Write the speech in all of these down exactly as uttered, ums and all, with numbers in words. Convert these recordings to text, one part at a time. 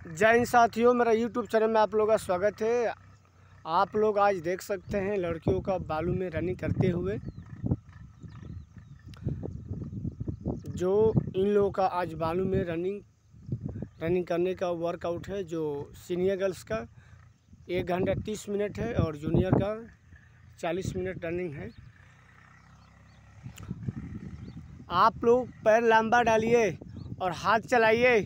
जय हिंद साथियों, मेरा यूट्यूब चैनल में आप लोगों का स्वागत है। आप लोग आज देख सकते हैं लड़कियों का बालू में रनिंग करते हुए। जो इन लोगों का आज बालू में रनिंग रनिंग करने का वर्कआउट है, जो सीनियर गर्ल्स का एक घंटा तीस मिनट है और जूनियर का चालीस मिनट रनिंग है। आप लोग पैर लंबा डालिए और हाथ चलाइए।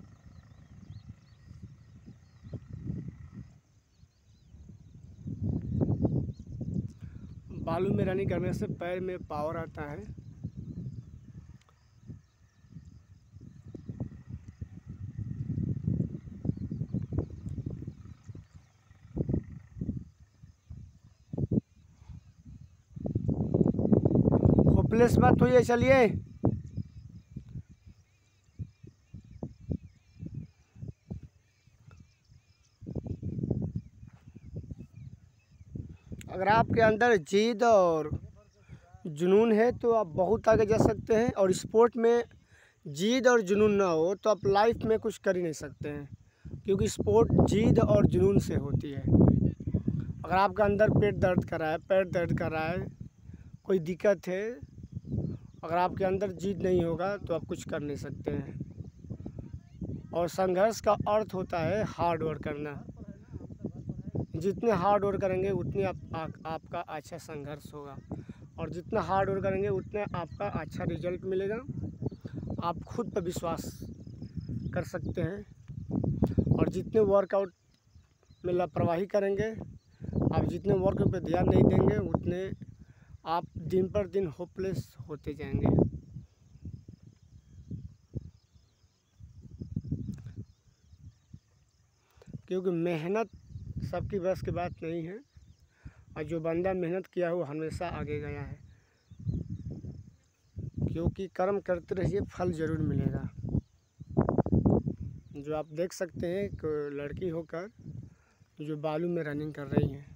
बालू में रनिंग करने से पैर में पावर आता है। होपलेस मत होइए, चलिए। अगर आपके अंदर जिद और जुनून है तो आप बहुत आगे जा सकते हैं, और स्पोर्ट में जिद और जुनून ना हो तो आप लाइफ में कुछ कर ही नहीं सकते हैं, क्योंकि स्पोर्ट जिद और जुनून से होती है। अगर आपका अंदर पेट दर्द कर रहा है, पैर दर्द कर रहा है, कोई दिक्कत है, अगर आपके अंदर जिद नहीं होगा तो आप कुछ कर नहीं सकते हैं। और संघर्ष का अर्थ होता है हार्ड वर्क करना। जितने हार्ड वर्क करेंगे उतने आप, आ, आपका अच्छा संघर्ष होगा, और जितना हार्ड वर्क करेंगे उतने आपका अच्छा रिजल्ट मिलेगा। आप खुद पर विश्वास कर सकते हैं। और जितने वर्कआउट में लापरवाही करेंगे, आप जितने वर्क पे ध्यान नहीं देंगे, उतने आप दिन पर दिन होपलेस होते जाएंगे। क्योंकि मेहनत सबकी बस की बात नहीं है, और जो बंदा मेहनत किया वो हमेशा आगे गया है। क्योंकि कर्म करते रहिए, फल ज़रूर मिलेगा। जो आप देख सकते हैं एक लड़की होकर जो बालू में रनिंग कर रही हैं,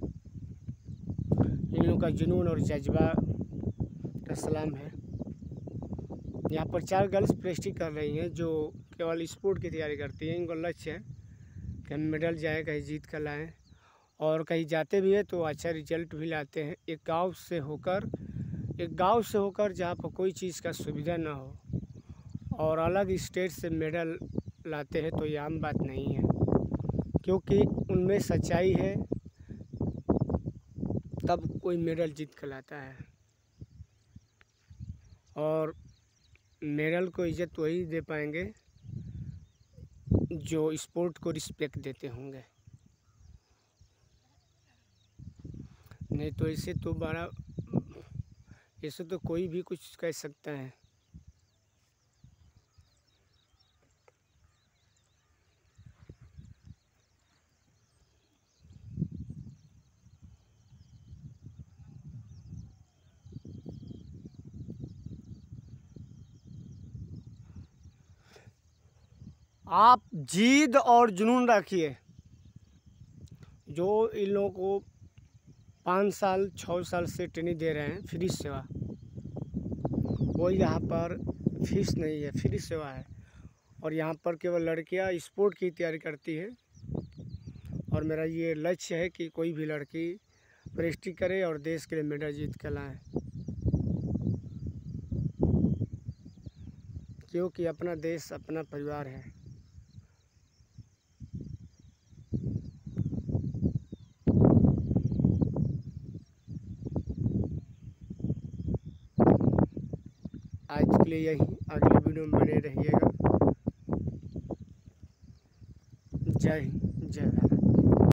इन लोगों का जुनून और जज्बा का सलाम है। यहाँ पर चार गर्ल्स प्रेस्टी कर रही हैं जो केवल स्पोर्ट की तैयारी करती हैं। इनको लक्ष्य है कि हम मेडल जाए, कहीं जीत कर लाएँ, और कहीं जाते भी हैं तो अच्छा रिजल्ट भी लाते हैं। एक गांव से होकर एक गांव से होकर जहाँ पर कोई चीज़ का सुविधा ना हो, और अलग स्टेट से मेडल लाते हैं तो ये आम बात नहीं है, क्योंकि उनमें सच्चाई है, तब कोई मेडल जीत कर लाता है। और मेडल को इज्जत वही दे पाएंगे जो स्पोर्ट को रिस्पेक्ट देते होंगे। नहीं तो इसे तो बड़ा इसे तो कोई भी कुछ कह सकता है। आप जिद और जुनून रखिए। जो इन लोगों को पाँच साल छः साल से ट्रेनिंग दे रहे हैं, फ्री सेवा, वो यहाँ पर फीस नहीं है, फ्री सेवा है। और यहाँ पर केवल लड़कियाँ स्पोर्ट की तैयारी करती है। और मेरा ये लक्ष्य है कि कोई भी लड़की प्रेस्टी करे और देश के लिए मेडल जीत कर लाए, क्योंकि अपना देश अपना परिवार है। आज के लिए यही, अगले वीडियो में बने रहिएगा। जय हिंद, जय भारत।